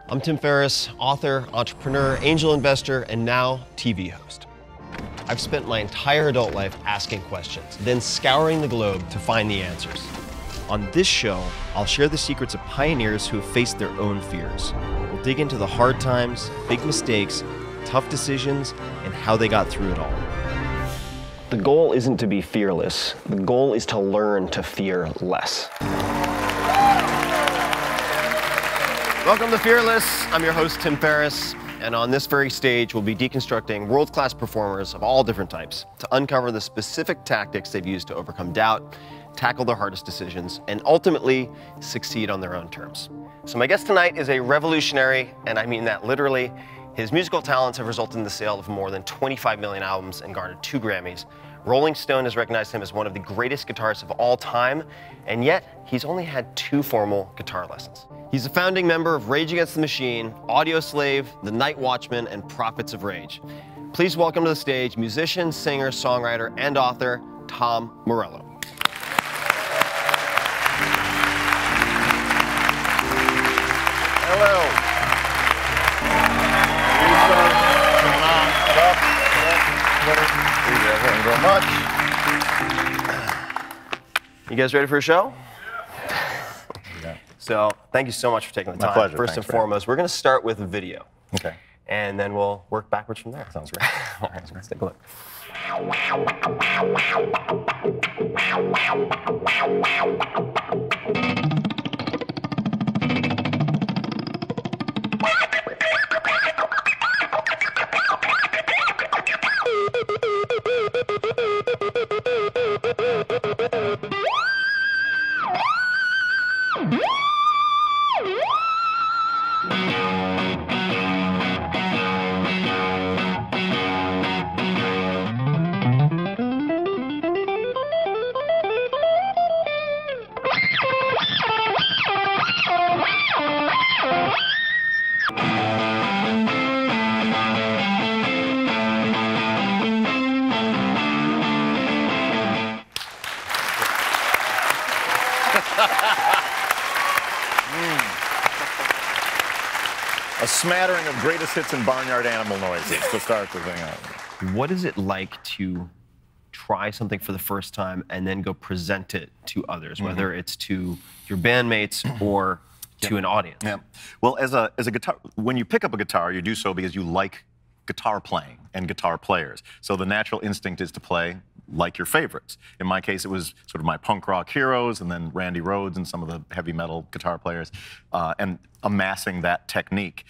I'm Tim Ferriss, author, entrepreneur, angel investor, and now TV host. I've spent my entire adult life asking questions, then scouring the globe to find the answers. On this show, I'll share the secrets of pioneers who have faced their own fears. We'll dig into the hard times, big mistakes, tough decisions, and how they got through it all. The goal isn't to be fearless. The goal is to learn to fear less. Welcome to Fearless. I'm your host, Tim Ferriss, and on this very stage, we'll be deconstructing world-class performers of all different types to uncover the specific tactics they've used to overcome doubt, tackle their hardest decisions, and ultimately succeed on their own terms. So my guest tonight is a revolutionary, and I mean that literally. His musical talents have resulted in the sale of more than 25 million albums and garnered 2 Grammys. Rolling Stone has recognized him as one of the greatest guitarists of all time, and yet he's only had 2 formal guitar lessons. He's a founding member of Rage Against the Machine, Audio Slave, The Night Watchman, and Prophets of Rage. Please welcome to the stage musician, singer, songwriter, and author, Tom Morello. Hello. You guys ready for a show? Yeah. So, thank you so much for taking the time. My pleasure. First and foremost, we're going to start with a video. Okay. And then we'll work backwards from there. Sounds great. All right, let's take a look. A smattering of greatest hits and barnyard animal noises to start the thing out. What is it like to try something for the first time and then go present it to others, whether it's to your bandmates or to an audience? Yeah. Well, as a guitar, when you pick up a guitar, you do so because you like guitar playing and guitar players. So the natural instinct is to play like your favorites. In my case, it was sort of my punk rock heroes, and then Randy Rhoads and some of the heavy metal guitar players, and amassing that technique.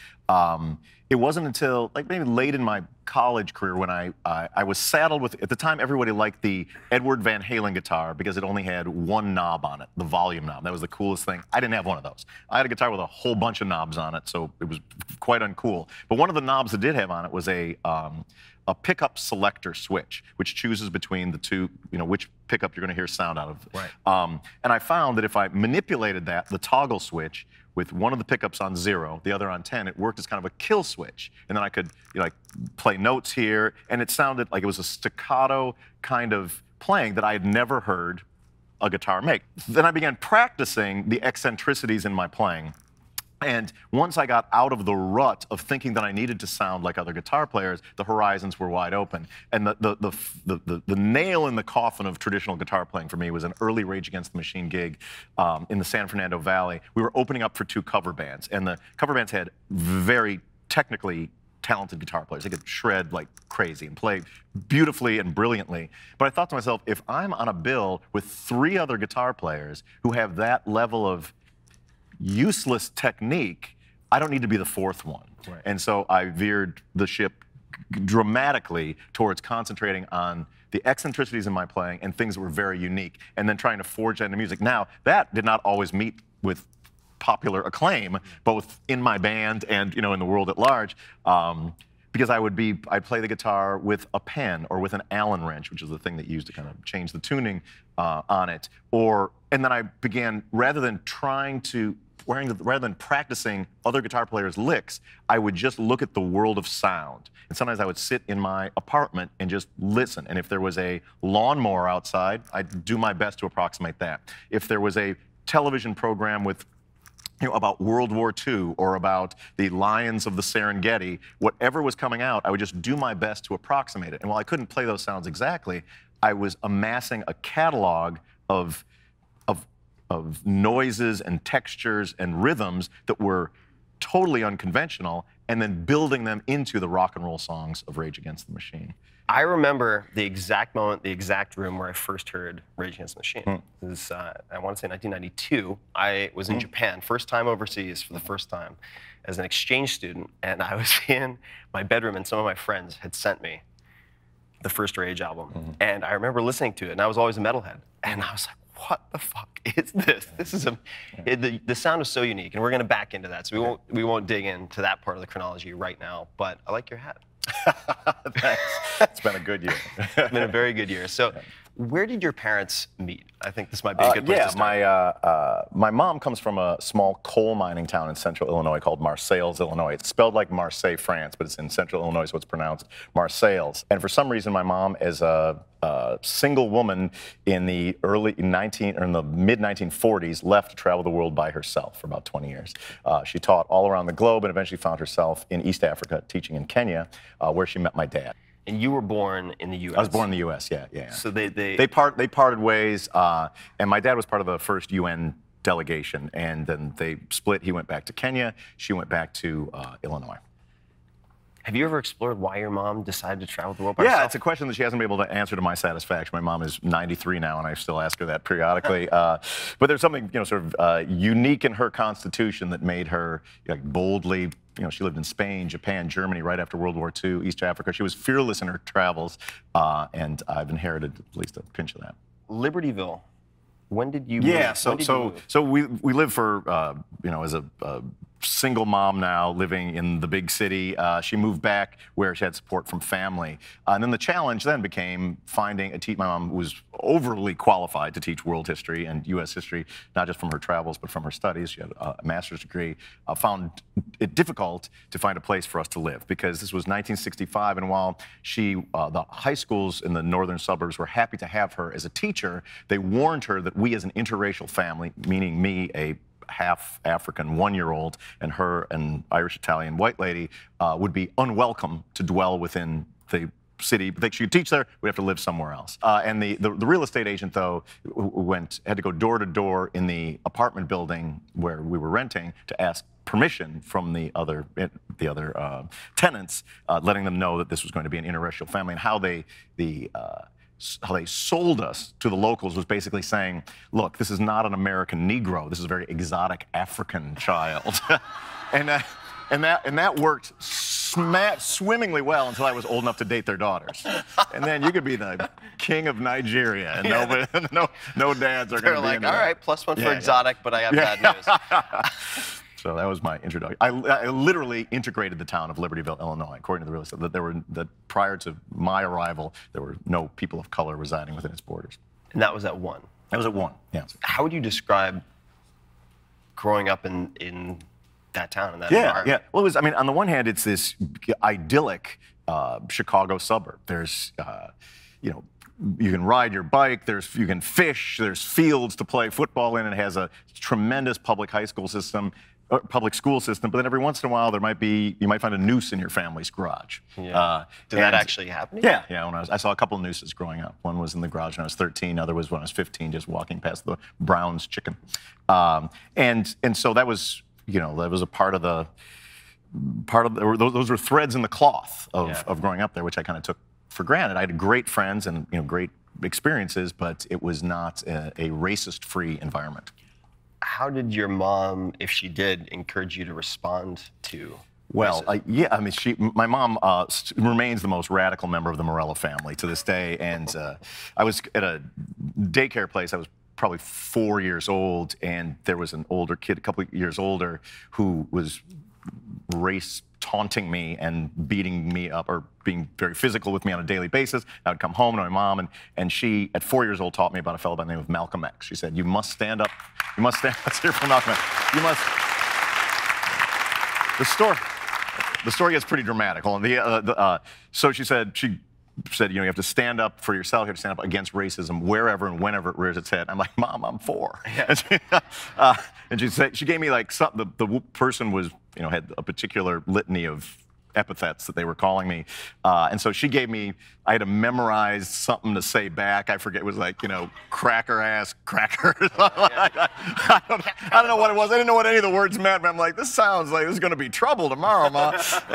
It wasn't until like maybe late in my college career when I was saddled with, at the time everybody liked the Edward Van Halen guitar because it only had 1 knob on it, the volume knob. That was the coolest thing. I didn't have one of those. I had a guitar with a whole bunch of knobs on it, so it was quite uncool. But one of the knobs it did have on it was a pickup selector switch, which chooses between the 2, which pickup you're going to hear sound out of. Right. And I found that if I manipulated that, the toggle switch, with one of the pickups on 0, the other on 10, it worked as kind of a kill switch. And then I could like play notes here, and it sounded like it was a staccato kind of playing that I had never heard a guitar make. Then I began practicing the eccentricities in my playing. And once I got out of the rut of thinking that I needed to sound like other guitar players, the horizons were wide open. And the nail in the coffin of traditional guitar playing for me was an early Rage Against the Machine gig in the San Fernando Valley. We were opening up for 2 cover bands, and the cover bands had very technically talented guitar players. They could shred like crazy and play beautifully and brilliantly. But I thought to myself, if I'm on a bill with 3 other guitar players who have that level of useless technique, I don't need to be the 4th one. Right. And so I veered the ship dramatically towards concentrating on the eccentricities in my playing and things that were very unique, and then trying to forge that into music. Now, that did not always meet with popular acclaim, both in my band and in the world at large, because I'd play the guitar with a pen or with an Allen wrench, which is the thing that you use to kind of change the tuning on it. And then I began, rather than practicing other guitar players' licks, I would just look at the world of sound. And sometimes I would sit in my apartment and just listen. And if there was a lawnmower outside, I'd do my best to approximate that. If there was a television program with about World War II or about the lions of the Serengeti, whatever was coming out, I would just do my best to approximate it. And while I couldn't play those sounds exactly, I was amassing a catalog of noises and textures and rhythms that were totally unconventional, and then building them into the rock and roll songs of Rage Against the Machine. I remember the exact moment, the exact room where I first heard Rage Against the Machine. It was, I want to say 1992. I was in Japan, first time overseas for the first time as an exchange student, and I was in my bedroom, and some of my friends had sent me the first Rage album. And I remember listening to it, and I was always a metalhead. And I was like, what the fuck is this? This is the sound is so unique, and we're going to back into that. So we won't dig into that part of the chronology right now, but I like your hat. Thanks. It's been a good year. It's been a very good year. So where did your parents meet? I think this might be a good place to start. My mom comes from a small coal mining town in central Illinois called Marseilles, Illinois. It's spelled like Marseille, France, but it's in central Illinois, so it's pronounced Marseilles. And for some reason, my mom, as a single woman in the mid-1940s, left to travel the world by herself for about 20 years. She taught all around the globe and eventually found herself in East Africa, teaching in Kenya, where she met my dad. And you were born in the U.S. I was born in the U.S. Yeah. So they parted ways, and my dad was part of the first UN delegation, and then they split. He went back to Kenya. She went back to Illinois. Have you ever explored why your mom decided to travel the world by herself? Yeah, it's a question that she hasn't been able to answer to my satisfaction. My mom is 93 now, and I still ask her that periodically. But there's something, sort of unique in her constitution that made her boldly. She lived in Spain, Japan, Germany right after World War II, East Africa. She was fearless in her travels, and I've inherited at least a pinch of that. Libertyville. When did you move? Yeah, so we live for as a single mom now living in the big city. She moved back where she had support from family. And then the challenge then became finding a teacher. My mom was overly qualified to teach world history and U.S. history, not just from her travels, but from her studies. She had a master's degree. Found it difficult to find a place for us to live because this was 1965, and while the high schools in the northern suburbs were happy to have her as a teacher, they warned her that we as an interracial family, meaning me, a half African 1-year-old, and her, an Irish-Italian white lady, would be unwelcome to dwell within the city. But she could teach there, we'd have to live somewhere else. And the real estate agent, though, had to go door to door in the apartment building where we were renting to ask permission from the other tenants, letting them know that this was going to be an interracial family, and how they sold us to the locals was basically saying, look, this is not an American Negro. This is a very exotic African child. and that worked swimmingly well until I was old enough to date their daughters. And then you could be the king of Nigeria, and no dads are going to be like, all right, +1 for exotic, but I have bad news. So that was my introduction. I literally integrated the town of Libertyville, Illinois, according to the real estate. That prior to my arrival, there were no people of color residing within its borders. And that was at 1? That was at 1, yeah. How would you describe growing up in that town, in that environment? Yeah. Well, on the one hand, it's this idyllic Chicago suburb. There's, you can ride your bike, you can fish, there's fields to play football in, it has a tremendous public school system, but then every once in a while you might find a noose in your family's garage. Yeah. Did that actually happen? Yeah. When I saw a couple of nooses growing up. One was in the garage when I was 13, the other was when I was 15, just walking past the Brown's chicken. And so that was, that was a part of those were threads in the cloth of growing up there, which I kind of took for granted. I had great friends and great experiences, but it was not a racist-free environment. How did your mom, if she did, encourage you to respond to Well, my mom remains the most radical member of the Morello family to this day, and I was at a daycare place. I was probably 4 years old, and there was an older kid, a couple of years older, who was race taunting me and beating me up or being very physical with me on a daily basis. I would come home to my mom, and she, at 4 years old, taught me about a fellow by the name of Malcolm X. She said, you must stand up. You must stand. Let's hear from Malcolm X. You must. The story gets pretty dramatic. So she said, she said, you have to stand up for yourself. You have to stand up against racism wherever and whenever it rears its head. I'm like, Mom, I'm 4. Yeah. And she said, she gave me like something. The person was, had a particular litany of epithets that they were calling me. And so she gave me, I had to memorize something to say back. I forget, it was like, cracker ass, cracker. I don't know what it was. I didn't know what any of the words meant, but I'm like, this sounds like this is going to be trouble tomorrow, Ma.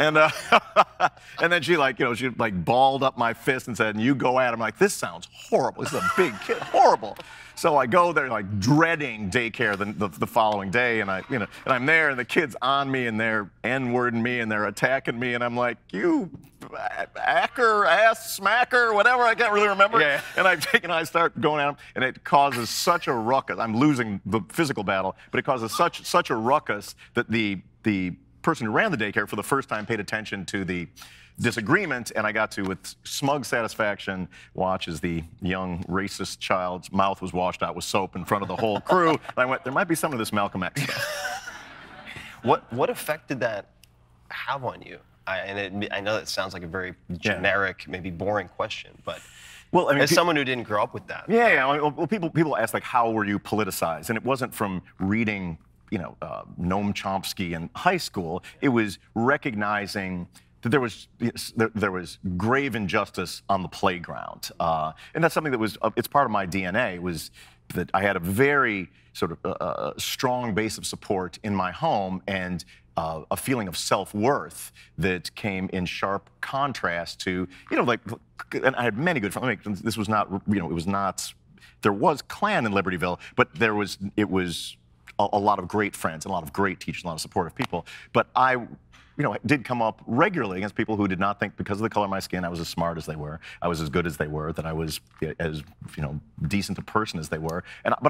And then she she balled up my fist and said, you go at him. I'm like, this sounds horrible. This is a big kid, horrible. So I go there like dreading daycare the following day, and and I'm there, and the kid's on me, and they're N-wording me, and they're attacking me, and I'm like, you acker, ass, smacker, whatever, I can't really remember. Yeah. And I start going at them, and it causes such a ruckus. I'm losing the physical battle, but it causes such a ruckus that the person who ran the daycare for the first time paid attention to the disagreement, and I got to, with smug satisfaction, watch as the young racist child's mouth was washed out with soap in front of the whole crew. And I went, there might be some of this Malcolm X stuff. What effect did that have on you? I know that sounds like a very generic, maybe boring question, but well, I mean, as someone who didn't grow up with that. Yeah. Well, people ask, like, how were you politicized? And it wasn't from reading, Noam Chomsky in high school. It was recognizing that there was grave injustice on the playground, and that's something that was it's part of my DNA. Was that I had a very sort of strong base of support in my home, and a feeling of self-worth that came in sharp contrast to and I had many good friends. I mean, this was not it was not. There was Klan in Libertyville, but it was a lot of great friends and a lot of great teachers, a lot of supportive people. But I did come up regularly against people who did not think, because of the color of my skin, I was as smart as they were, I was as good as they were, that I was as decent a person as they were. But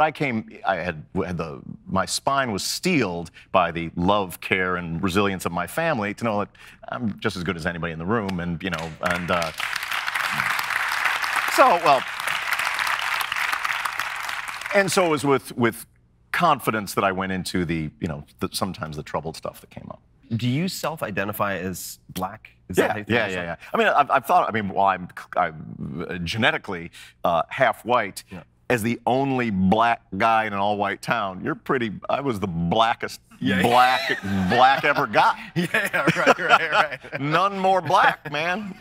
my spine was steeled by the love, care, and resilience of my family to know that I'm just as good as anybody in the room, and so it was with confidence that I went into sometimes the troubled stuff that came up. Do you self-identify as black? Yeah. I mean, I've thought. I mean, well, I'm genetically half white. Yeah. As the only black guy in an all-white town, I was the blackest black ever got. Yeah, right. None more black, man.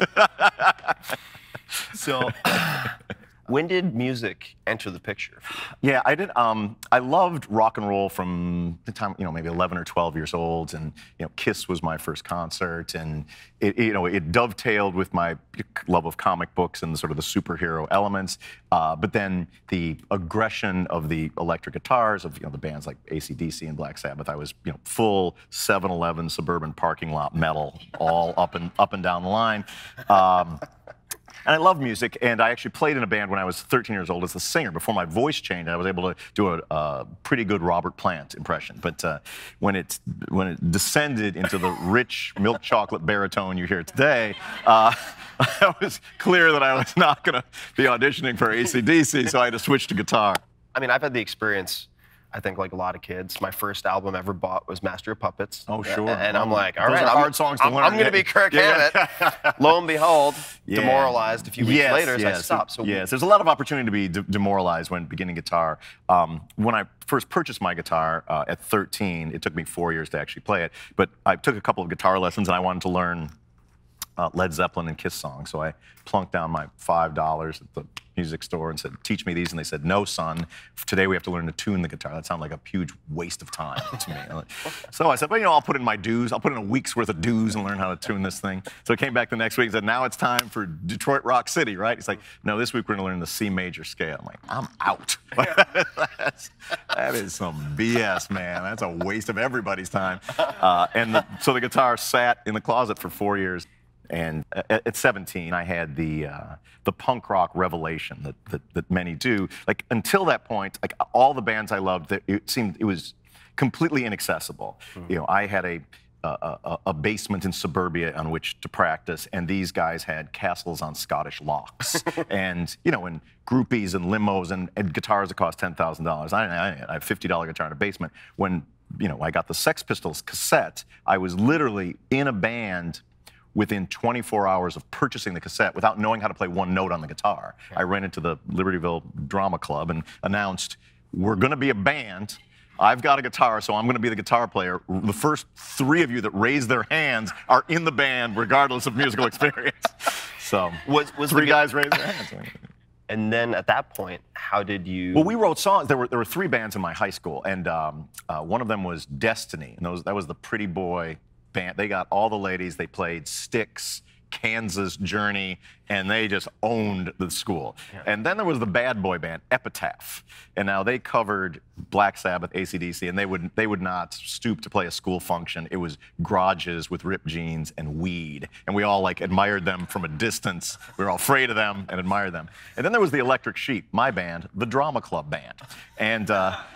So, when did music enter the picture for you? Yeah, I did. I loved rock and roll from the time, maybe 11 or 12 years old, and Kiss was my first concert, and it dovetailed with my love of comic books and sort of the superhero elements. But then the aggression of the electric guitars of the bands like AC/DC and Black Sabbath, I was full 7-Eleven suburban parking lot metal, all up and down the line. And I love music, and I actually played in a band when I was 13 years old as a singer. Before my voice changed, I was able to do a pretty good Robert Plant impression. But when it descended into the rich milk chocolate baritone you hear today, it was clear that I was not going to be auditioning for AC/DC, so I had to switch to guitar. I mean, I've had the experience, I think, like a lot of kids. My first album ever bought was Master of Puppets. Oh, sure. And I'm like, all right, hard songs to learn. I'm going to be Kirk Hammett. Lo and behold, demoralized a few weeks later, so I stopped. So yes, there's a lot of opportunity to be demoralized when beginning guitar. When I first purchased my guitar at 13, it took me 4 years to actually play it, but I took a couple of guitar lessons, and I wanted to learn Led Zeppelin and Kiss songs. So I plunked down my $5 at the music store and said, teach me these. And they said, no, son, today we have to learn to tune the guitar. That sounded like a huge waste of time to me. So I said, well, I'll put in my dues. I'll put in a week's worth of dues and learn how to tune this thing. So I came back the next week and said, now it's time for Detroit Rock City, right? He's like, no, this week we're going to learn the C major scale. I'm like, I'm out. That is some BS, man. That's a waste of everybody's time. So the guitar sat in the closet for 4 years. And at 17, I had the punk rock revelation that many do. Like, until that point, like, all the bands I loved, it was completely inaccessible. Mm-hmm. I had a basement in suburbia on which to practice, and these guys had castles on Scottish locks, and and groupies and limos and guitars that cost $10,000. I had a $50 guitar in a basement. When I got the Sex Pistols cassette, I was literally in a band within 24 hours of purchasing the cassette without knowing how to play one note on the guitar. I ran into the Libertyville Drama Club and announced, we're going to be a band. I've got a guitar, so I'm going to be the guitar player. The first 3 of you that raise their hands are in the band, regardless of musical experience. So was 3 guys raised their hands. And then at that point, how did you? Well, we wrote songs. There were 3 bands in my high school, and one of them was Destiny, and that was the pretty boy band. They got all the ladies. They played Styx, Kansas, Journey, and they just owned the school. Yeah. And then there was the bad boy band, Epitaph, and now they covered Black Sabbath, AC/DC, and they would not stoop to play a school function. It was garages with ripped jeans and weed, and we all like admired them from a distance. We were all afraid of them and admired them. And then there was the Electric Sheep, my band, the Drama Club band, and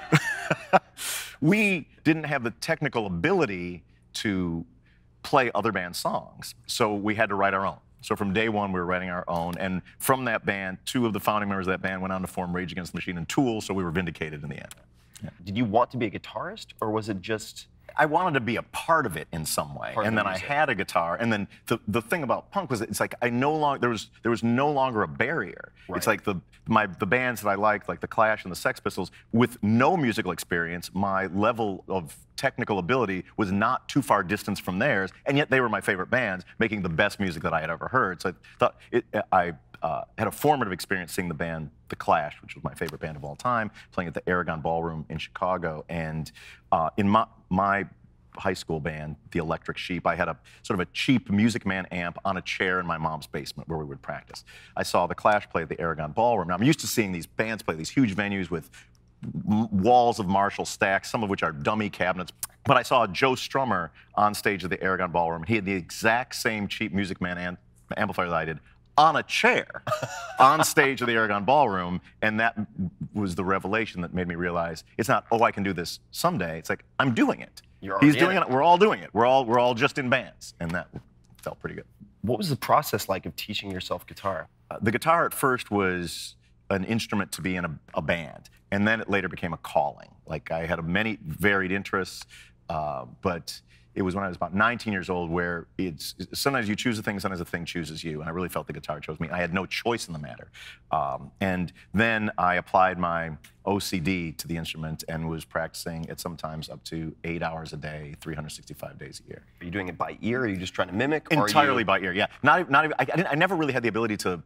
we didn't have the technical ability to play other bands' songs, so we had to write our own. So from day one, we were writing our own, and from that band, 2 of the founding members of that band went on to form Rage Against the Machine and Tool, so we were vindicated in the end. Yeah. Did you want to be a guitarist, or was it just? I wanted to be a part of it in some way, and then I had a guitar. And then the thing about punk was it's like there was no longer a barrier. Right. It's like the bands that I liked, like the Clash and the Sex Pistols, with no musical experience, my level of technical ability was not too far distance from theirs, and yet they were my favorite bands, making the best music that I had ever heard. So I thought I had a formative experience seeing the band The Clash, which was my favorite band of all time, playing at the Aragon Ballroom in Chicago. And in my high school band, the Electric Sheep, I had a sort of a cheap Music Man amp on a chair in my mom's basement where we would practice. I saw the Clash play at the Aragon Ballroom. Now, I'm used to seeing these bands play these huge venues with walls of Marshall stacks, some of which are dummy cabinets. But I saw Joe Strummer on stage at the Aragon Ballroom. He had the exact same cheap Music Man amplifier that I did on a chair on stage of the Aragon Ballroom, and that was the revelation that made me realize it's not, oh, I can do this someday. It's like, I'm doing it. He's doing it. We're all doing it. We're all just in bands, and that felt pretty good. What was the process like of teaching yourself guitar? The guitar at first was an instrument to be in a band, and then it later became a calling. Like, I had many varied interests, but it was when I was about 19 years old where sometimes you choose a thing, sometimes a thing chooses you, and I really felt the guitar chose me. I had no choice in the matter. And then I applied my OCD to the instrument and was practicing at sometimes up to 8 hours a day, 365 days a year. Are you doing it by ear? Are you just trying to mimic? Entirely by ear, yeah. I never really had the ability to,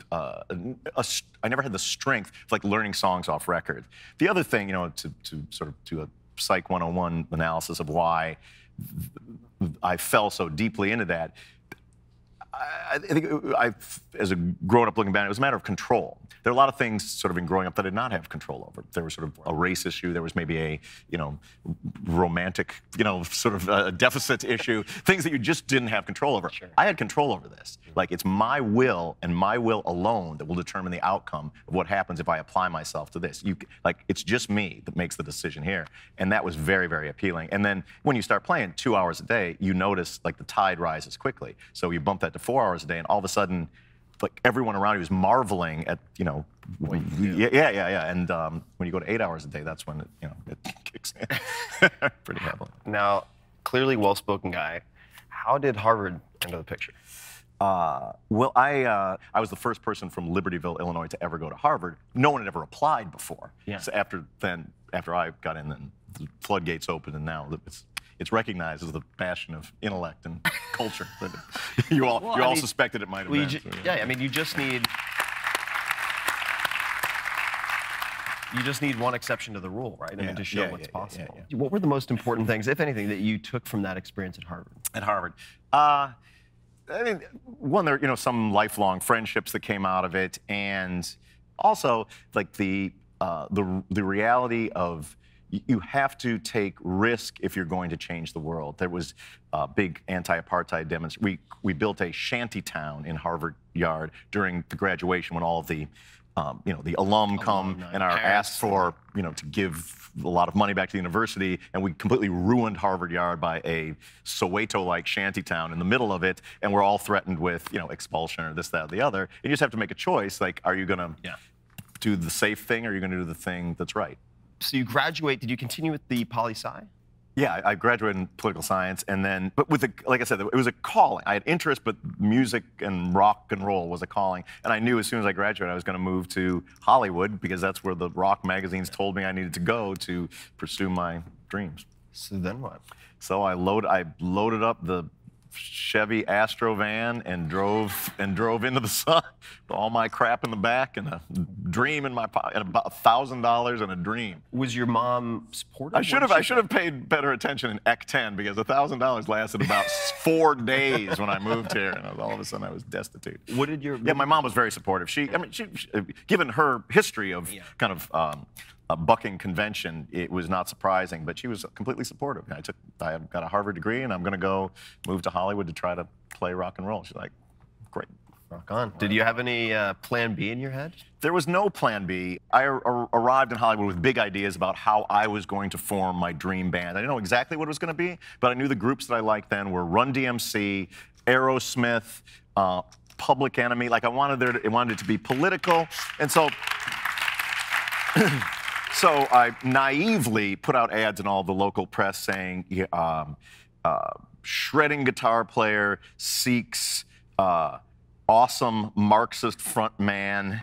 I never had the strength of like learning songs off record. The other thing, you know, to sort of do a Psych 101 analysis of why I fell so deeply into that. I think as a grown-up looking back, it was a matter of control. There are a lot of things sort of in growing up that I did not have control over. There was sort of a race issue. There was maybe a, romantic, sort of a deficit issue. Things that you just didn't have control over. Sure. I had control over this. Like, it's my will and my will alone that will determine the outcome of what happens if I apply myself to this. It's just me that makes the decision here. And that was very, very appealing. And then when you start playing 2 hours a day, you notice like the tide rises quickly. So you bump that to 4 hours a day, and all of a sudden, like everyone around you is marveling at, yeah. And when you go to 8 hours a day, that's when it kicks in pretty heavily. Now, clearly well-spoken guy. How did Harvard enter the picture? Well, I was the first person from Libertyville, Illinois, to ever go to Harvard. No one had ever applied before. Yeah. So after I got in, then the floodgates opened, and now it's recognized as the bastion of intellect and culture. But you all suspected it might have been. Yeah, I mean, you just need one exception to the rule, right? I mean, to show what's possible. Yeah. What were the most important things, if anything, that you took from that experience at Harvard? At Harvard, I mean, one, there some lifelong friendships that came out of it, and also like the reality of you have to take risk if you're going to change the world. There was a big anti-apartheid demonstration. We built a shanty town in Harvard Yard during the graduation when all of the the alum come and are asked for, to give a lot of money back to the university, and we completely ruined Harvard Yard by a Soweto-like shanty town in the middle of it, and we're all threatened with, expulsion or this, that, or the other. And you just have to make a choice, like, are you gonna do the safe thing, or are you gonna do the thing that's right? So you graduate, did you continue with the poli-sci? Yeah, I graduated in political science, and then, but with like I said, it was a calling. I had interest, but music and rock and roll was a calling. And I knew as soon as I graduated, I was going to move to Hollywood because that's where the rock magazines told me I needed to go to pursue my dreams. So then what? So I loaded up the Chevy Astro van and drove into the sun with all my crap in the back and a dream in my pocket, and about $1,000 and a dream. Was your mom supportive? I should have paid better attention in Ec 10 because $1,000 lasted about 4 days when I moved here, and all of a sudden I was destitute. What did your my mom was very supportive. She given her history of kind of bucking convention, it was not surprising, but she was completely supportive. I got a Harvard degree, and I'm going to go move to Hollywood to try to play rock and roll. She's like, great. Rock on. Did you have any plan B in your head? There was no plan B. I arrived in Hollywood with big ideas about how I was going to form my dream band. I didn't know exactly what it was going to be, but I knew the groups that I liked then were Run DMC, Aerosmith, Public Enemy. Like I wanted it to be political, and so. So I naively put out ads in all the local press saying, shredding guitar player seeks awesome Marxist front man,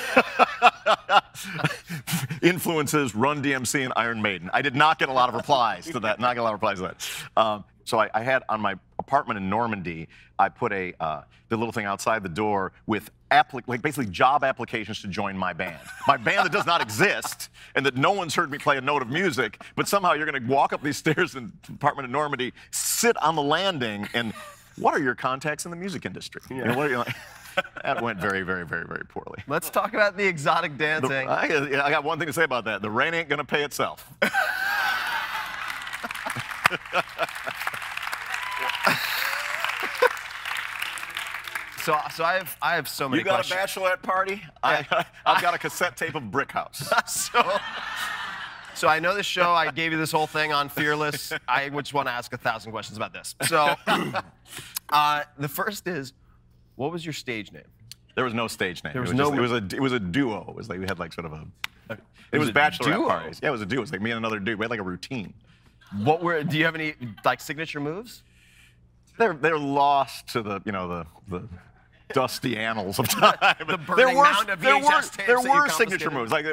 influences Run DMC and Iron Maiden. I did not get a lot of replies to that. So I had on my apartment in Normandy, I put the little thing outside the door with basically job applications to join my band. My band that does not exist and that no one's heard me play a note of music, but somehow you're going to walk up these stairs in the apartment in Normandy, sit on the landing, and what are your contacts in the music industry? Yeah. You know, what are you like? That went very, very, very, very poorly. Let's talk about the exotic dancing. I got one thing to say about that. The rent ain't going to pay itself. So I have so many questions. You got a bachelorette party? I've got a cassette tape of Brick House. So I know this show, I gave you this whole thing on Fearless. I just want to ask 1,000 questions about this. So the first is, what was your stage name? There was no stage name. There was it was a duo. It was like we had like sort of a. It was bachelorette parties. Yeah, it was a duo. It was like me and another dude. We had like a routine. Do you have any like signature moves? They're lost to the dusty annals of time. The burning mound of VHS tapes there were signature moves. Like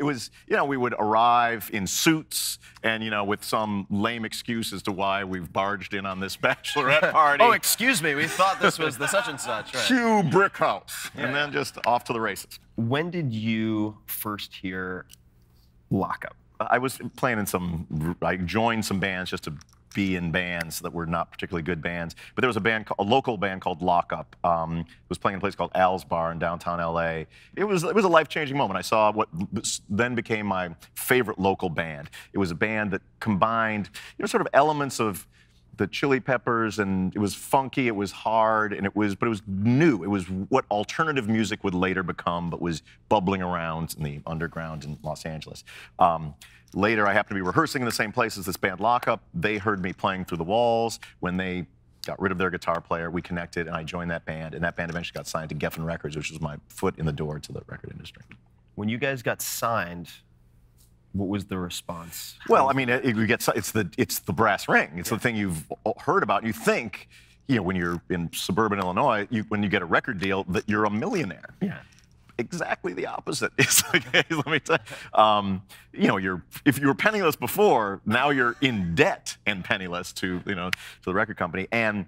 we would arrive in suits and with some lame excuse as to why we've barged in on this bachelorette party. Oh, excuse me, we thought this was the such and such. Right. Cue Brick House, and then just off to the races. When did you first hear Lockup? I was playing in I joined some bands just to be in bands that were not particularly good bands. But there was a local band called Lockup. It was playing in a place called Al's Bar in downtown LA. It was a life-changing moment. I saw what then became my favorite local band. It was a band that combined sort of elements of the Chili Peppers, and it was funky, it was hard, but it was new. It was what alternative music would later become, but was bubbling around in the underground in Los Angeles. Later, I happened to be rehearsing in the same place as this band Lockup. They heard me playing through the walls. When they got rid of their guitar player, we connected, and I joined that band. And that band eventually got signed to Geffen Records, which was my foot in the door to the record industry. When you guys got signed, what was the response? Well, I mean, it's the brass ring. It's the thing you've heard about. You think, when you're in suburban Illinois, when you get a record deal, that you're a millionaire. Yeah. Exactly the opposite. It's like, let me tell you, if you were penniless before, now you're in debt and penniless to the record company. And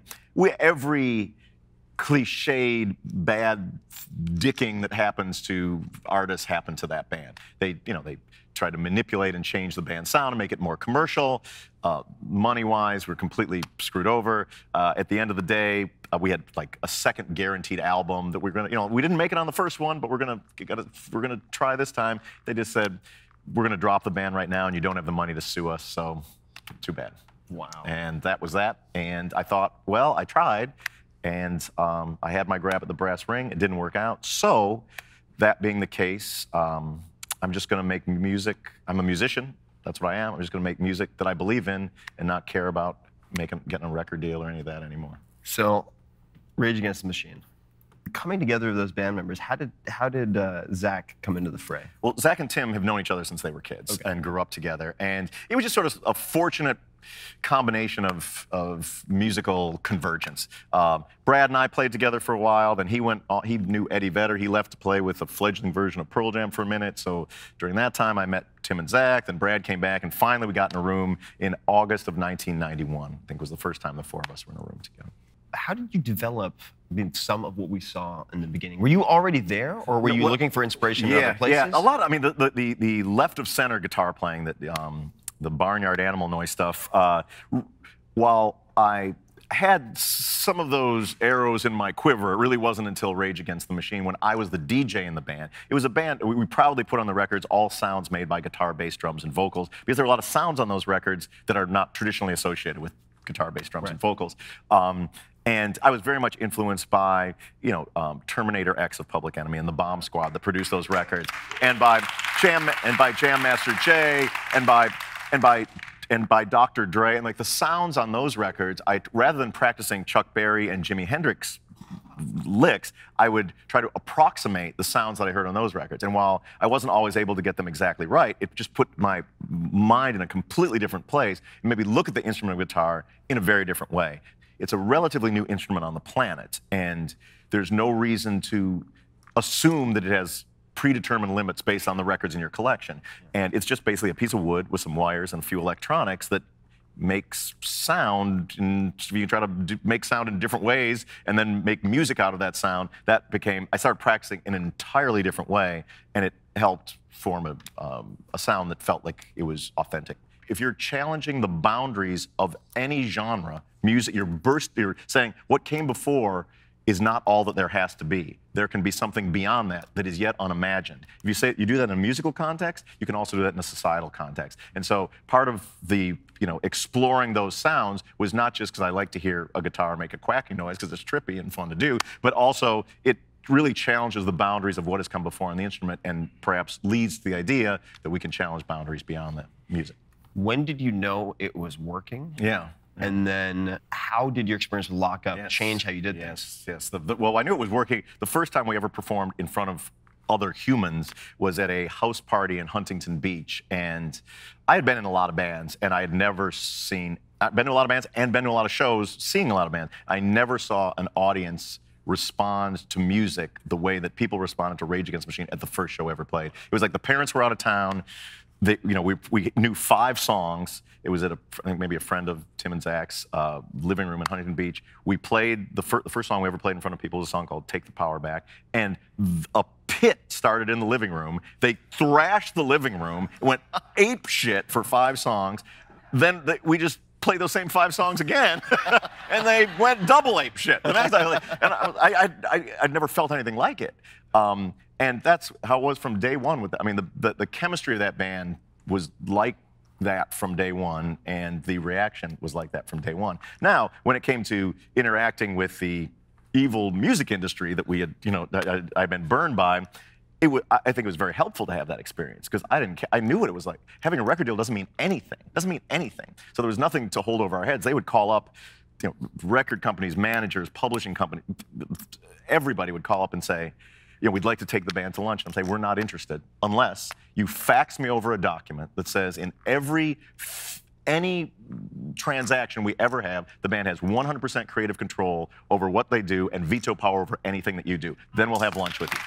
every cliched bad dicking that happens to artists happened to that band. They tried to manipulate and change the band's sound and make it more commercial. Money-wise, we're completely screwed over. At the end of the day, we had like a second guaranteed album that we're gonna, we didn't make it on the first one, but we're gonna try this time. They just said, we're gonna drop the band right now, and you don't have the money to sue us, so too bad. Wow. And that was that. And I thought, well, I tried, and I had my grab at the brass ring. It didn't work out. So, that being the case, I'm just gonna make music. I'm a musician. That's what I am. I'm just gonna make music that I believe in and not care about getting a record deal or any of that anymore. So, Rage Against the Machine. Coming together of those band members, how did Zach come into the fray? Well, Zach and Tim have known each other since they were kids and grew up together. And it was just sort of a fortunate combination of musical convergence. Brad and I played together for a while. Then he knew Eddie Vedder. He left to play with a fledgling version of Pearl Jam for a minute. So during that time, I met Tim and Zach. Then Brad came back, and finally we got in a room in August of 1991. I think was the first time the four of us were in a room together. How did you develop some of what we saw in the beginning? Were you already there, or were you looking for inspiration in other places? Yeah, a lot. I mean, the left of center guitar playing, the barnyard animal noise stuff. While I had some of those arrows in my quiver, it really wasn't until Rage Against the Machine, when I was the DJ in the band. It was a band, we proudly put on the records all sounds made by guitar, bass, drums, and vocals, because there are a lot of sounds on those records that are not traditionally associated with guitar, bass, drums, and vocals. And I was very much influenced by, Terminator X of Public Enemy and the Bomb Squad that produced those records, and by Jam Master Jay, and by Dr. Dre, and like the sounds on those records. Rather than practicing Chuck Berry and Jimi Hendrix licks, I would try to approximate the sounds that I heard on those records. And while I wasn't always able to get them exactly right, it just put my mind in a completely different place and maybe look at the instrument of guitar in a very different way. It's a relatively new instrument on the planet, and there's no reason to assume that it has predetermined limits based on the records in your collection. And it's just basically a piece of wood with some wires and a few electronics that makes sound, and you try to make sound in different ways and then make music out of that sound. I started practicing in an entirely different way, and it helped form a sound that felt like it was authentic. If you're challenging the boundaries of any genre, music, you're saying what came before is not all that there has to be. There can be something beyond that is yet unimagined. If you do that in a musical context, you can also do that in a societal context. And so part of the exploring those sounds was not just because I like to hear a guitar make a quacking noise because it's trippy and fun to do, but also it really challenges the boundaries of what has come before on the instrument, and perhaps leads to the idea that we can challenge boundaries beyond that music. When did you know it was working? Yeah. And then how did your experience with Lockup change how you did this? Yes. Well, I knew it was working. The first time we ever performed in front of other humans was at a house party in Huntington Beach. And I had been in a lot of bands, and I had never been to a lot of bands and been to a lot of shows, seeing a lot of bands. I never saw an audience respond to music the way that people responded to Rage Against the Machine at the first show ever played. It was like the parents were out of town. We knew 5 songs. It was at I think maybe a friend of Tim and Zach's living room in Huntington Beach. We played the first song we ever played in front of people was a song called "Take the Power Back," and a pit started in the living room. They thrashed the living room, went ape shit for 5 songs. Then we just played those same 5 songs again, and they went double ape shit. And I'd never felt anything like it. And that's how it was from day one. I mean, the chemistry of that band was like that from day one, and the reaction was like that from day one. Now, when it came to interacting with the evil music industry that we had, I'd been burned by, I think it was very helpful to have that experience, because I knew what it was like. Having a record deal doesn't mean anything. Doesn't mean anything. So there was nothing to hold over our heads. They would call up, record companies, managers, publishing companies. Everybody would call up and say, we'd like to take the band to lunch, and say, we're not interested unless you fax me over a document that says in any transaction we ever have, the band has 100% creative control over what they do and veto power over anything that you do. Then we'll have lunch with you.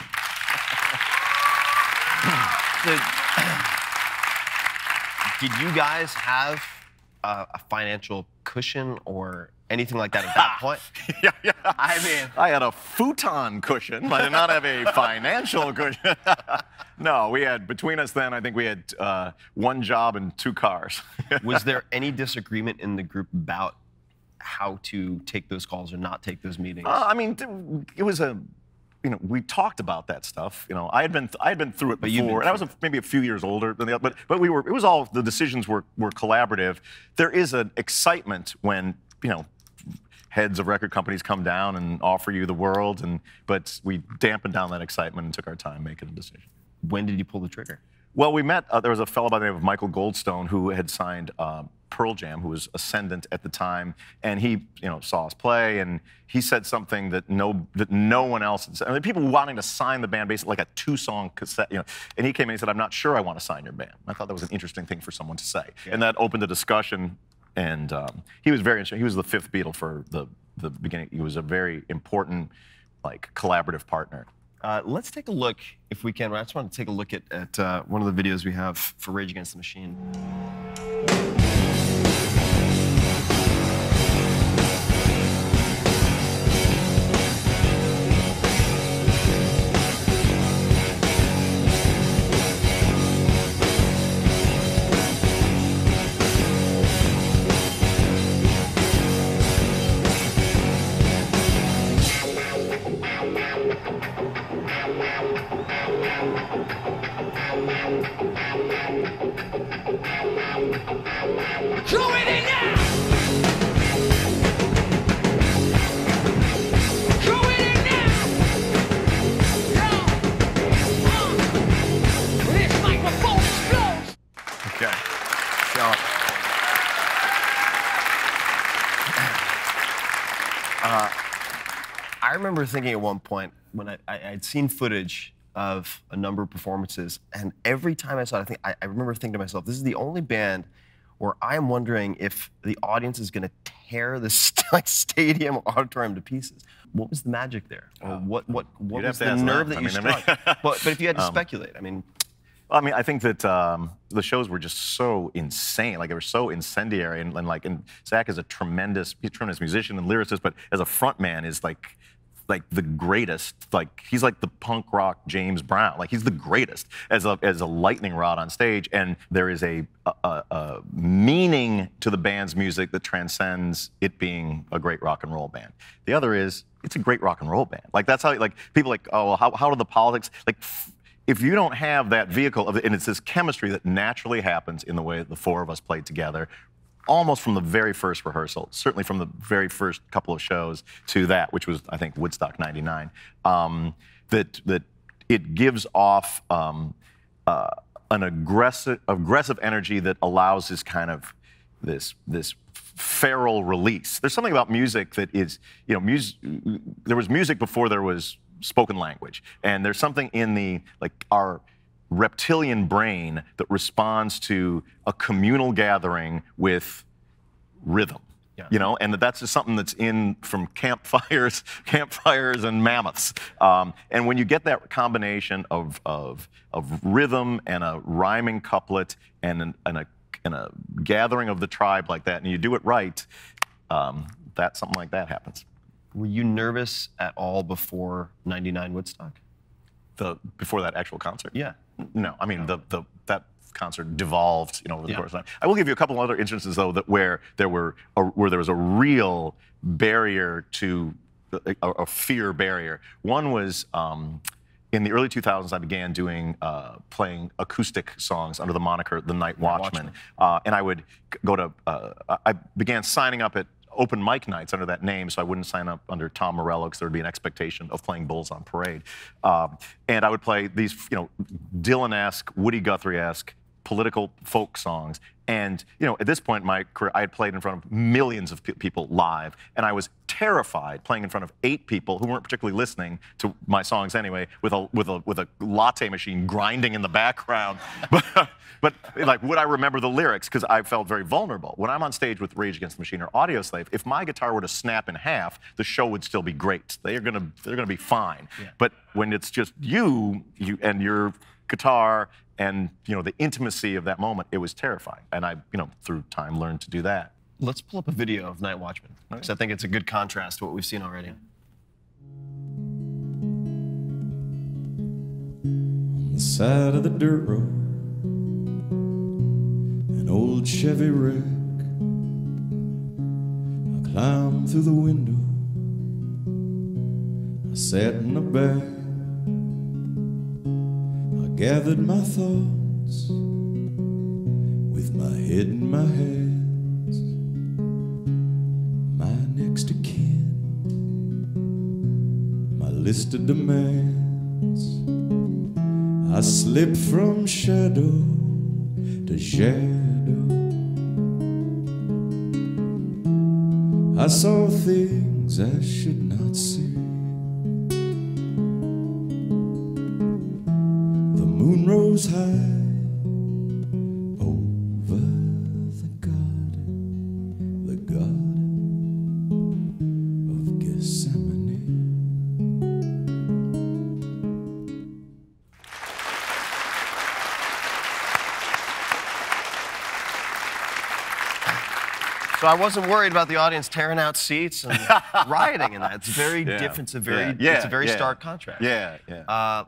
Did you guys have a financial cushion or anything like that at that point? Yeah. I mean, I had a futon cushion. I did not have a financial cushion. No, between us then, I think we had 1 job and 2 cars. Was there any disagreement in the group about how to take those calls or not take those meetings? I mean, it was we talked about that stuff. I had been through it before, and I was maybe a few years older than the other, but the decisions were collaborative. There is an excitement when, heads of record companies come down and offer you the world, but we dampened down that excitement and took our time making a decision. When did you pull the trigger? Well, we met, there was a fellow by the name of Michael Goldstone who had signed Pearl Jam, who was Ascendant at the time, and he, saw us play, and he said something that no one else had said. I mean, people wanting to sign the band, basically like a 2-song cassette, and he came in and he said, "I'm not sure I want to sign your band." I thought that was an interesting thing for someone to say, and that opened a discussion And he was very interesting. He was the fifth Beatle for the beginning. He was a very important, like, collaborative partner. Let's take a look, if we can. I just want to take a look at one of the videos we have for Rage Against the Machine. Throw it in now! Throw it in now! This microphone explodes! Okay. So, I remember thinking at one point when I'd seen footage of a number of performances, and every time I saw it, I remember thinking to myself, this is the only band where I'm wondering if the audience is going to tear this stadium auditorium to pieces. What was the magic there? Or what was the nerve that you struck? But if you had to speculate, I mean... Well, I mean, I think that the shows were just so insane. Like, they were so incendiary, and Zach is a tremendous musician and lyricist, but as a frontman is like the greatest. Like, he's like the punk rock James Brown. Like, he's the greatest as a lightning rod on stage. And there is a meaning to the band's music that transcends it being a great rock and roll band. The other is, it's a great rock and roll band. Like, that's how, like, people like, oh, well, how do the politics, like, if you don't have that vehicle, and it's this chemistry that naturally happens in the way that the four of us played together, almost from the very first rehearsal, certainly from the very first couple of shows to that, which was, I think, Woodstock '99, that it gives off an aggressive energy that allows this kind of this feral release. There's something about music that is, you know, there was music before there was spoken language, and there's something in our reptilian brain that responds to a communal gathering with rhythm, you know, and that's just something that's in from campfires and mammoths. And when you get that combination of rhythm and a rhyming couplet and a gathering of the tribe like that, and you do it right, something like that happens. Were you nervous at all before '99 Woodstock? Before that actual concert? Yeah. No, I mean that concert devolved, you know, over the course of time. I will give you a couple other instances though where there was a real barrier to a fear barrier. One was in the early 2000s. I began playing acoustic songs under the moniker The Night Watchman, and I would go to. I began signing up at open mic nights under that name, so I wouldn't sign up under Tom Morello because there would be an expectation of playing Bulls on Parade. And I would play these, you know, Dylan-esque, Woody Guthrie-esque political folk songs. And, you know, at this point in my career, I had played in front of millions of people live, and I was terrified playing in front of 8 people who weren't particularly listening to my songs anyway, with a latte machine grinding in the background. But like, would I remember the lyrics? Because I felt very vulnerable. When I'm on stage with Rage Against the Machine or Audioslave, if my guitar were to snap in half, the show would still be great. They're gonna be fine. Yeah. But when it's just you and your guitar and, you know, the intimacy of that moment, it was terrifying. And I, you know, through time learned to do that. Let's pull up a video of Night Watchman, because I think it's a good contrast to what we've seen already. On the side of the dirt road, an old Chevy wreck, I climbed through the window, I sat in the back, I gathered my thoughts with my head in my hands. My next of kin, my list of demands. I slipped from shadow to shadow. I saw things I should not see. The moon rose high over the garden. So I wasn't worried about the audience tearing out seats and rioting in that. It's very different. It's a very stark contrast. Yeah.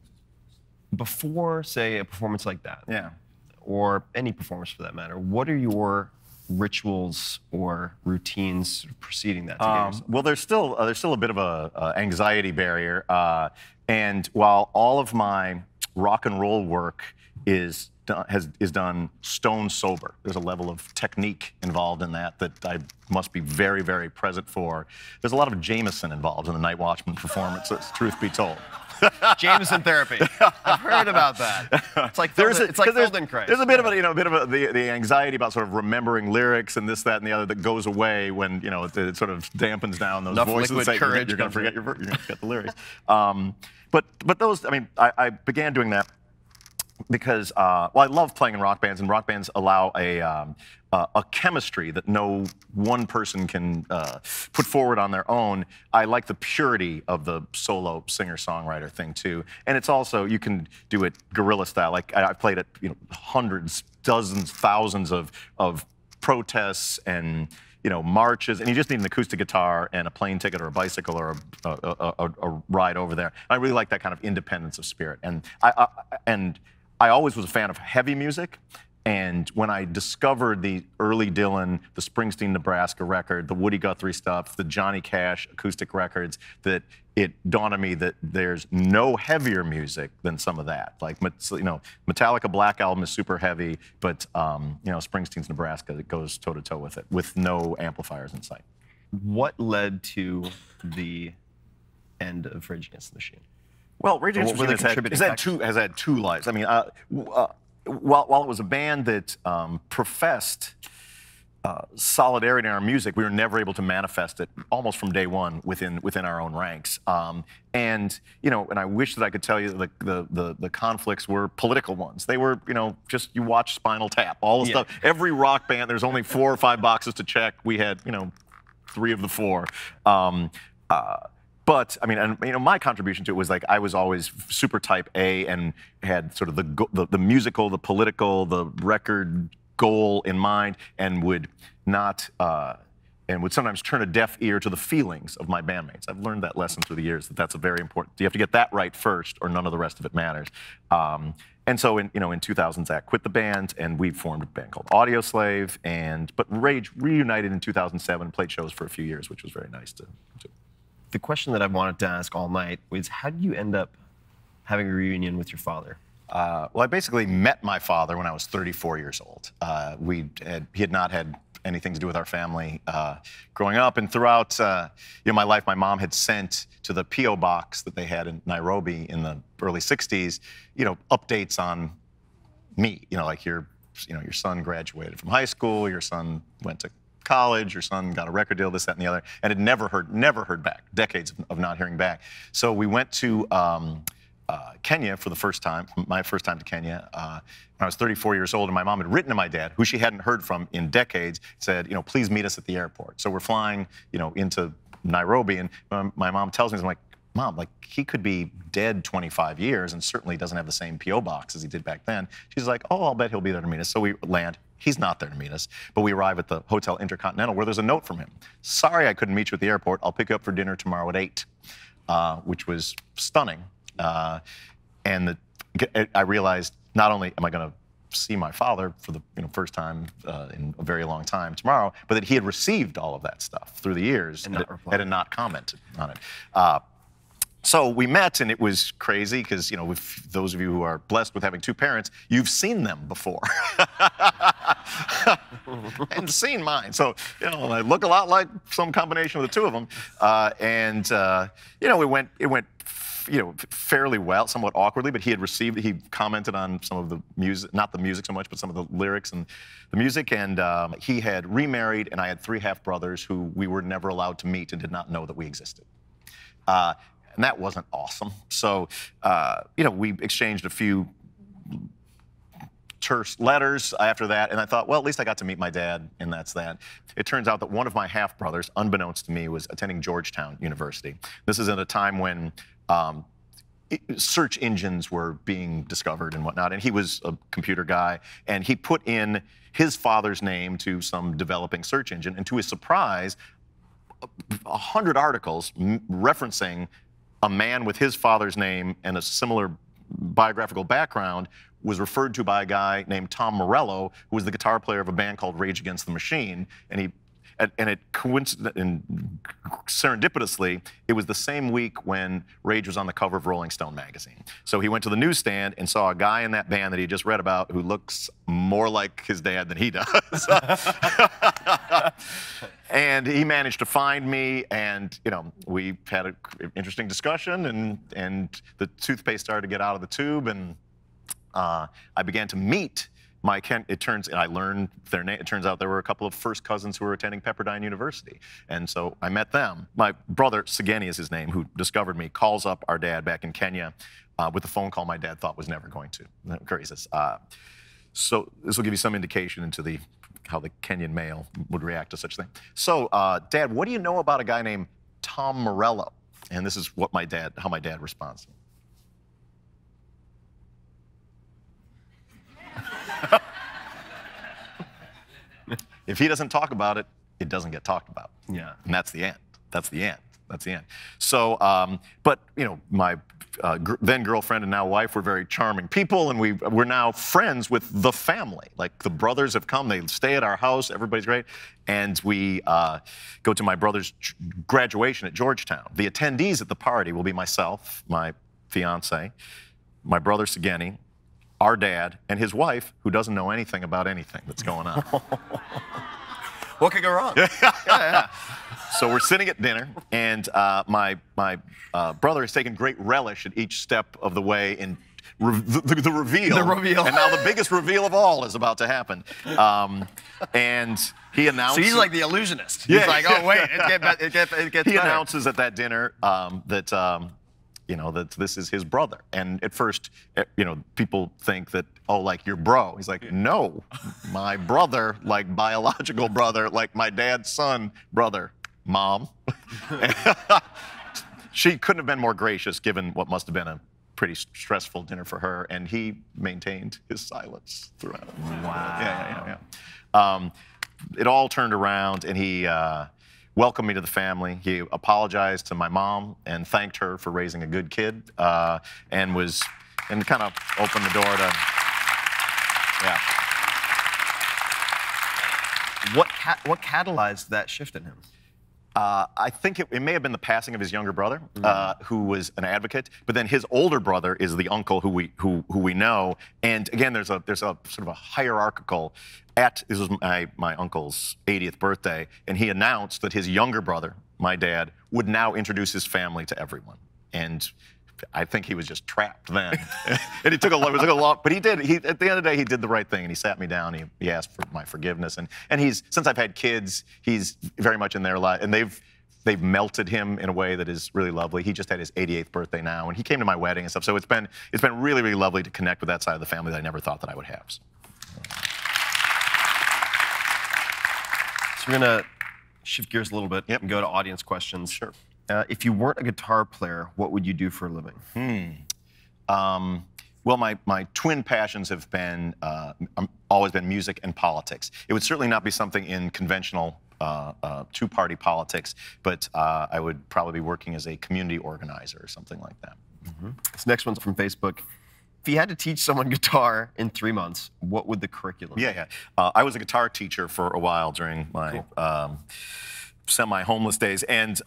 Before, say, a performance like that, Yeah. or any performance for that matter, what are your rituals or routines preceding that to get yourself? Well, there's still a bit of a anxiety barrier, and while all of my rock and roll work is done stone sober, there's a level of technique involved in that I must be very, very present for. There's a lot of Jameson involved in the Night Watchman performances, truth be told. Jameson therapy. I've heard about that. It's like Feldenkrais. There's a bit of the anxiety about sort of remembering lyrics and this, that, and the other that goes away when it sort of dampens down those voices and say you're going to forget the lyrics. But those, I mean, I began doing that because well, I love playing in rock bands, and rock bands allow a chemistry that no one person can put forward on their own. I like the purity of the solo singer-songwriter thing too, and it's also, you can do it guerrilla style. Like I played at hundreds, dozens, thousands of protests and marches, and you just need an acoustic guitar and a plane ticket or a bicycle or a ride over there. I really like that kind of independence of spirit, and I always was a fan of heavy music. And when I discovered the early Dylan, the Springsteen, Nebraska record, the Woody Guthrie stuff, the Johnny Cash acoustic records, that it dawned on me that there's no heavier music than some of that. Like, Metallica Black Album is super heavy, but Springsteen's Nebraska, it goes toe-to-toe with it, with no amplifiers in sight. What led to the end of Rage Against the Machine? Well, Rage Against the Machine has had two lives. I mean, while it was a band that professed solidarity in our music, we were never able to manifest it almost from day one within our own ranks. And I wish that I could tell you that the conflicts were political ones. They were, just you watch Spinal Tap, all the stuff. Every rock band, there's only 4 or 5 boxes to check. We had, 3 of the 4. But I mean, my contribution to it was like I was always super type A and had sort of the musical, the political, the record goal in mind, and would not and would sometimes turn a deaf ear to the feelings of my bandmates. I've learned that lesson through the years, that that's a very important. You have to get that right first, or none of the rest of it matters. And so in 2000, Zach quit the band, and we formed a band called Audio Slave. But Rage reunited in 2007, played shows for a few years, which was very nice to do. The question that I've wanted to ask all night was, how did you end up having a reunion with your father? Well, I basically met my father when I was 34 years old. He had not had anything to do with our family growing up, and throughout my life, my mom had sent to the P.O. box that they had in Nairobi in the early '60s, updates on me. Like your son graduated from high school, your son went to college, your son got a record deal, this, that, and the other, and had never heard back. Decades of not hearing back. So we went to Kenya for the first time, my first time to Kenya, when I was 34 years old, and my mom had written to my dad, who she hadn't heard from in decades, said, please meet us at the airport. So we're flying, into Nairobi, and my mom tells me, I'm like, Mom, like, he could be dead 25 years and certainly doesn't have the same P.O. box as he did back then. She's like, oh, I'll bet he'll be there to meet us. So we land. He's not there to meet us, but we arrive at the Hotel Intercontinental, where there's a note from him. Sorry I couldn't meet you at the airport. I'll pick you up for dinner tomorrow at 8, which was stunning. And I realized, not only am I going to see my father for the first time in a very long time tomorrow, but that he had received all of that stuff through the years and had not commented on it. So we met, and it was crazy because, with those of you who are blessed with having 2 parents, you've seen them before. And seen mine. So, I look a lot like some combination of the 2 of them. It went fairly well, somewhat awkwardly, but he commented on some of the music, not the music so much, but some of the lyrics and the music, and he had remarried, and I had 3 half-brothers who we were never allowed to meet and did not know that we existed. And that wasn't awesome. So, we exchanged a few terse letters after that, and I thought, well, at least I got to meet my dad, and that's that. It turns out that one of my half-brothers, unbeknownst to me, was attending Georgetown University. This is at a time when search engines were being discovered and whatnot, and he was a computer guy, and he put in his father's name to some developing search engine, and to his surprise, 100 articles referencing a man with his father's name and a similar biographical background was referred to by a guy named Tom Morello, who was the guitar player of a band called Rage Against the Machine, and serendipitously, it was the same week when Rage was on the cover of Rolling Stone magazine. So he went to the newsstand and saw a guy in that band that he just read about who looks more like his dad than he does. And he managed to find me, and we had an interesting discussion, and the toothpaste started to get out of the tube, and I began to meet I learned their name. It turns out there were a couple of first cousins who were attending Pepperdine University. And so I met them. My brother, Segeni is his name, who discovered me, calls up our dad back in Kenya with a phone call my dad thought was never going to. Crazy. So this will give you some indication into how the Kenyan male would react to such a thing. So, Dad, what do you know about a guy named Tom Morello? And this is how my dad responds. If he doesn't talk about it, it doesn't get talked about. Yeah. And that's the end. That's the end. That's the end. So, but my then girlfriend and now wife were very charming people, and we're now friends with the family. Like the brothers have come, they stay at our house, everybody's great, and we go to my brother's graduation at Georgetown. The attendees at the party will be myself, my fiance, my brother Segeni, our dad, and his wife, who doesn't know anything about anything that's going on. What could go wrong? Yeah. So we're sitting at dinner, and my brother has taken great relish at each step of the way in the reveal. The reveal. And now the biggest reveal of all is about to happen. And he announced... So he's like the illusionist. Yeah. He's like, oh, wait, it gets He better. announces at that dinner that this is his brother. And at first, people think that, oh, like your bro. He's like, no, my brother, like biological brother, like my dad's son, brother, mom. She couldn't have been more gracious given what must have been a pretty stressful dinner for her. And he maintained his silence throughout. Wow. Yeah. It all turned around, and he welcomed me to the family. He apologized to my mom and thanked her for raising a good kid, and kind of opened the door to, yeah. What catalyzed that shift in him? I think it may have been the passing of his younger brother, who was an advocate. But then his older brother is the uncle who we know. And again, there's a sort of a hierarchical. This was my uncle's 80th birthday, and he announced that his younger brother, my dad, would now introduce his family to everyone. And I think he was just trapped then. And it took a long, but he did. At the end of the day, he did the right thing, and he sat me down. He asked for my forgiveness, and since I've had kids, he's very much in their life, and they've melted him in a way that is really lovely. He just had his 88th birthday now, and he came to my wedding and stuff. So it's been really, really lovely to connect with that side of the family that I never thought that I would have. So we're gonna shift gears a little bit and go to audience questions. Sure. If you weren't a guitar player, what would you do for a living? Well, my twin passions have been always been music and politics. It would certainly not be something in conventional two-party politics, but I would probably be working as a community organizer or something like that. This next one's from Facebook. If you had to teach someone guitar in 3 months, what would the curriculum be? Yeah. I was a guitar teacher for a while during my semi-homeless days, and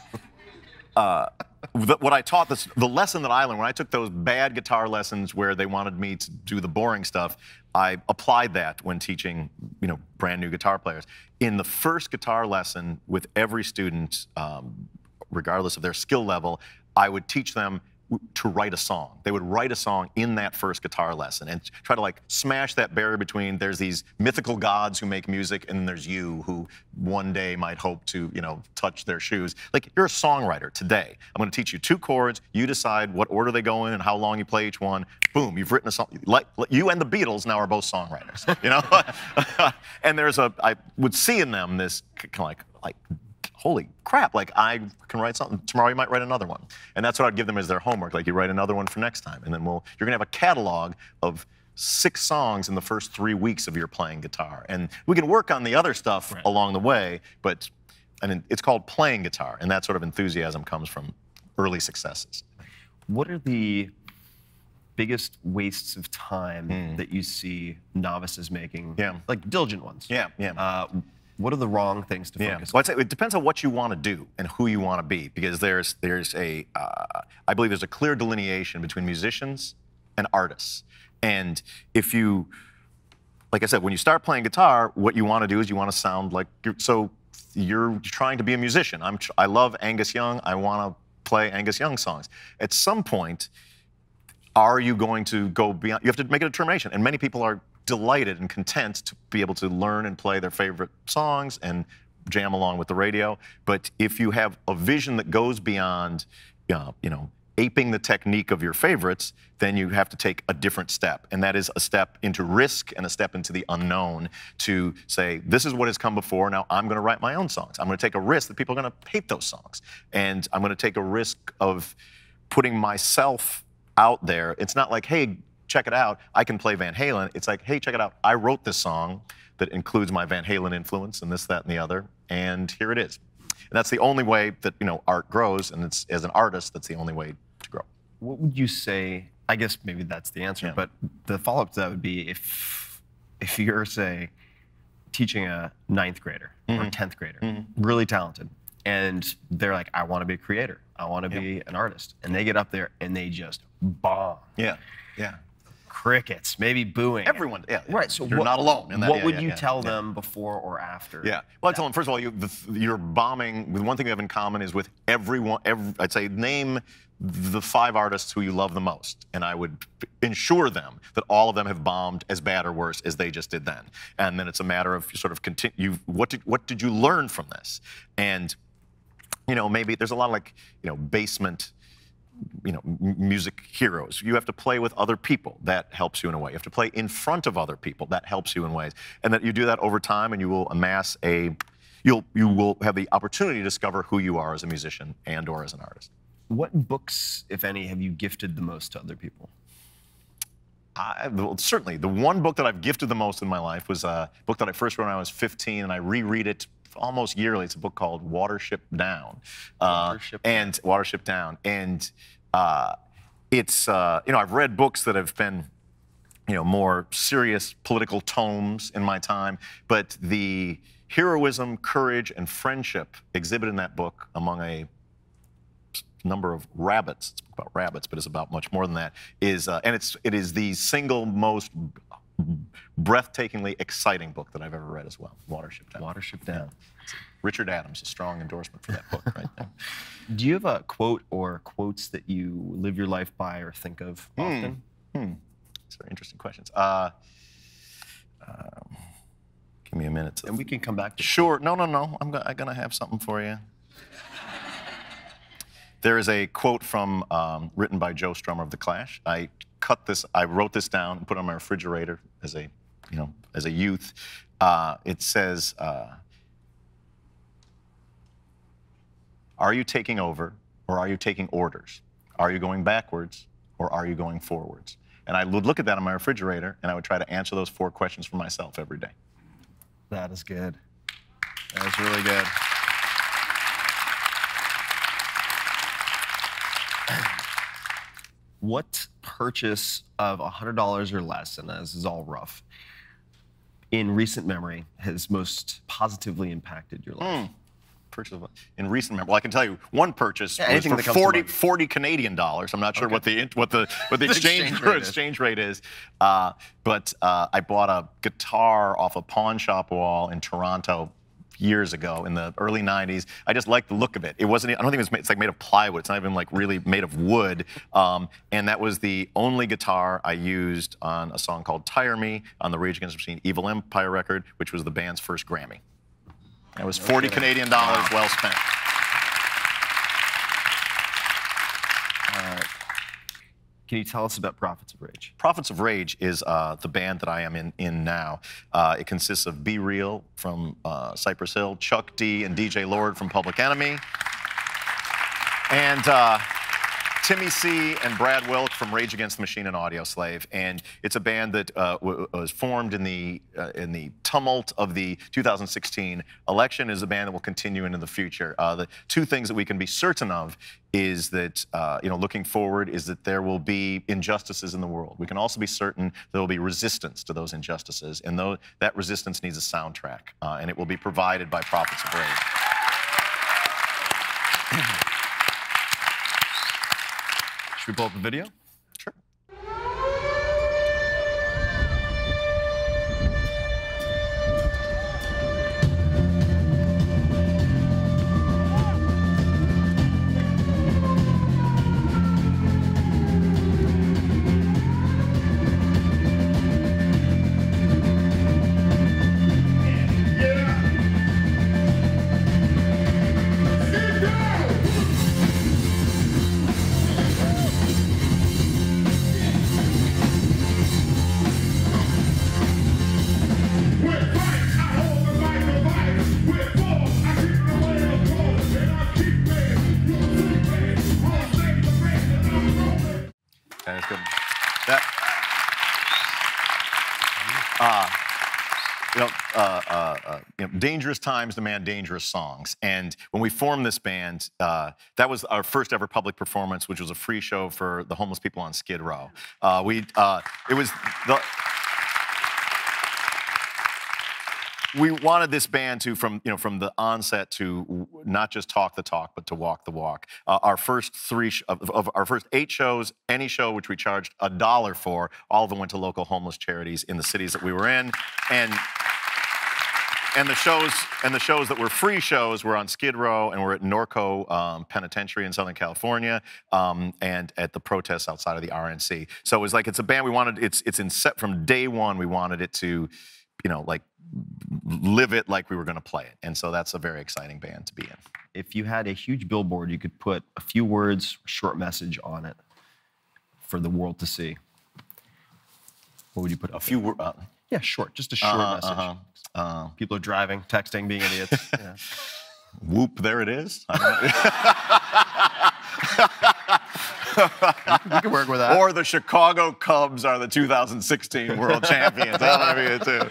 what I taught, the lesson that I learned, when I took those bad guitar lessons where they wanted me to do the boring stuff, I applied that when teaching, brand new guitar players. In the first guitar lesson with every student, regardless of their skill level, I would teach them to write a song. They would write a song in that first guitar lesson and try to smash that barrier between there's these mythical gods who make music and then there's you who one day might hope to, touch their shoes. You're a songwriter today. I'm going to teach you 2 chords. You decide what order they go in and how long you play each one. Boom, you've written a song. You and the Beatles now are both songwriters, And I would see in them this kind of like holy crap, like I can write something, tomorrow you might write another one. And that's what I'd give them as their homework, like you write another one for next time. And then you're gonna have a catalog of 6 songs in the first 3 weeks of your playing guitar. And we can work on the other stuff along the way, but I mean, it's called playing guitar, and that sort of enthusiasm comes from early successes. What are the biggest wastes of time that you see novices making? Yeah. Like diligent ones. Yeah, yeah. What are the wrong things to focus on? Well, I'd say it depends on what you want to do and who you want to be, because I believe there's a clear delineation between musicians and artists. And if you, like I said, when you start playing guitar, what you want to do is you want to sound like, so you're trying to be a musician. I love Angus Young. I want to play Angus Young songs. At some point, are you going to go beyond? You have to make a determination. And many people are delighted and content to be able to learn and play their favorite songs and jam along with the radio. But if you have a vision that goes beyond, aping the technique of your favorites, then you have to take a different step. And that is a step into risk and a step into the unknown to say, this is what has come before, now I'm gonna write my own songs. I'm gonna take a risk that people are gonna hate those songs. And I'm gonna take a risk of putting myself out there. It's not like, hey, check it out, I can play Van Halen. It's like, hey, check it out, I wrote this song that includes my Van Halen influence and this, that, and the other, and here it is. And that's the only way that art grows, and it's, as an artist, that's the only way to grow. What would you say, I guess maybe that's the answer, but the follow-up to that would be if you're, say, teaching a 9th grader or 10th grader, really talented, and they're like, I want to be a creator, I want to be an artist, and they get up there and they just bomb. Yeah. Crickets, maybe booing. Everyone, Right, so you're not alone in that. What would you tell them before or after? Yeah, well, I tell them, first of all, you're bombing, with one thing you have in common is with everyone, I'd say name the 5 artists who you love the most, and I would ensure them that all of them have bombed as bad or worse as they just did then. And then it's a matter of sort of continue, what did you learn from this? And, maybe there's a lot of like, basement, music heroes. You have to play with other people. That helps you in a way. You have to play in front of other people. That helps you in ways. And that you do that over time, and you will amass you will have the opportunity to discover who you are as a musician and or as an artist. What books, if any, have you gifted the most to other people? Well, certainly, the one book that I've gifted the most in my life was a book that I first wrote when I was 15, and I reread it almost yearly. It's a book called Watership Down. Watership Down. And it's, I've read books that have been, more serious political tomes in my time, but the heroism, courage, and friendship exhibited in that book among a number of rabbits, it's about rabbits, but it's about much more than that, is, and it is the single most breathtakingly exciting book that I've ever read as well, Watership Down. Watership Down. Richard Adams, a strong endorsement for that book right there. Do you have a quote or quotes that you live your life by or think of often? These are interesting questions. Give me a minute. And we can come back to Sure. No. I'm gonna have something for you. There is a quote from written by Joe Strummer of The Clash. I wrote this down and put it on my refrigerator as a youth. It says, "Are you taking over, or are you taking orders? Are you going backwards, or are you going forwards?" And I would look at that on my refrigerator, and I would try to answer those 4 questions for myself every day. That is good. That is really good. What purchase of $100 or less, and this is all rough, in recent memory has most positively impacted your life? Purchase in recent memory. Well, I can tell you one purchase was for 40 Canadian dollars. I'm not sure what the exchange rate is, but I bought a guitar off a pawn shop wall in Toronto years ago in the early 90s. I just liked the look of it. It wasn't, I don't think it's like made of plywood. It's not even like really made of wood. And that was the only guitar I used on a song called Tire Me on the Rage Against the Machine Evil Empire record, which was the band's first Grammy. It was 40 Canadian dollars well spent. Can you tell us about Prophets of Rage? Prophets of Rage is the band that I am in now. It consists of Be Real from Cypress Hill, Chuck D and DJ Lord from Public Enemy, and Timmy C and Brad Wilk from Rage Against the Machine and Audio Slave. And it's a band that was formed in the tumult of the 2016 election. Is a band that will continue into the future. The two things that we can be certain of is that, looking forward, is that there will be injustices in the world. We can also be certain there will be resistance to those injustices, and that resistance needs a soundtrack, and it will be provided by Prophets of Rage. Should we pull up the video? Sure. That's good. Dangerous times demand dangerous songs. And when we formed this band, that was our first ever public performance, which was a free show for the homeless people on Skid Row. We wanted this band to, from the onset, to not just talk the talk, but to walk the walk. Our first our first 8 shows, any show which we charged $1 for, all of them went to local homeless charities in the cities that we were in, and the shows that were free shows were on Skid Row, and we're at Norco Penitentiary in Southern California, and at the protests outside of the RNC. So it was like, it's a band we wanted. It's from day one we wanted it to, live it like we were going to play it. And so that's a very exciting band to be in. If you had a huge billboard, you could put a few words, a short message on it for the world to see. What would you put? A few words? Yeah, short. Just a short message. People are driving, texting, being idiots. Yeah. Whoop, there it is. We can work with that. Or the Chicago Cubs are the 2016 world champions. That might be it too.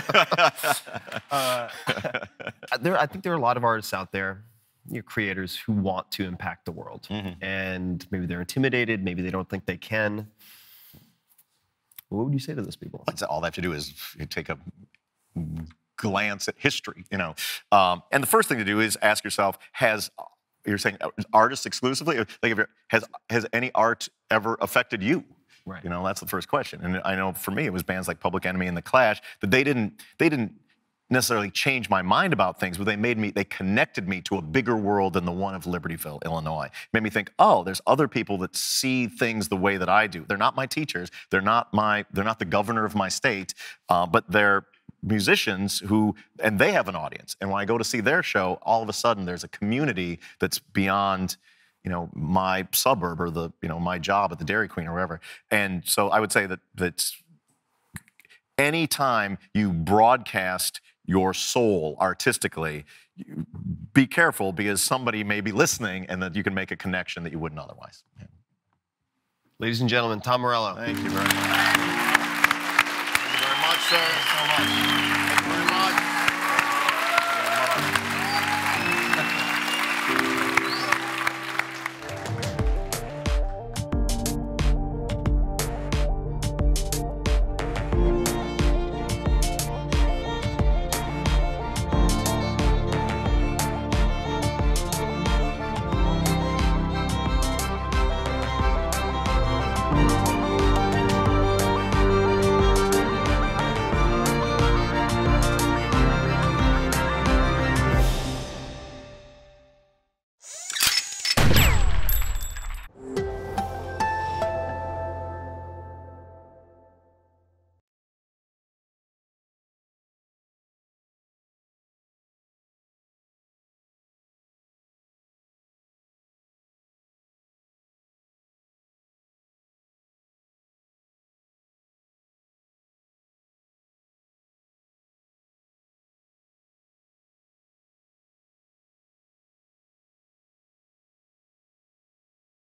I think there are a lot of artists out there, creators, who want to impact the world. And maybe they're intimidated, maybe they don't think they can. What would you say to those people? All they have to do is take a glance at history, And the first thing to do is ask yourself, you're saying artists exclusively? Like, has any art ever affected you? Right. That's the first question. And I know for me, it was bands like Public Enemy and The Clash, that they didn't necessarily change my mind about things, but they connected me to a bigger world than the one of Libertyville, Illinois. It made me think, oh, there's other people that see things the way that I do. They're not my teachers. They're not the governor of my state, but they're musicians and they have an audience. And when I go to see their show, all of a sudden there's a community that's beyond, my suburb or my job at the Dairy Queen or wherever. And so I would say that any time you broadcast your soul artistically, be careful, because somebody may be listening, and that you can make a connection that you wouldn't otherwise. Yeah. Ladies and gentlemen, Tom Morello. Thank you very much. Thank you very much, sir. So much.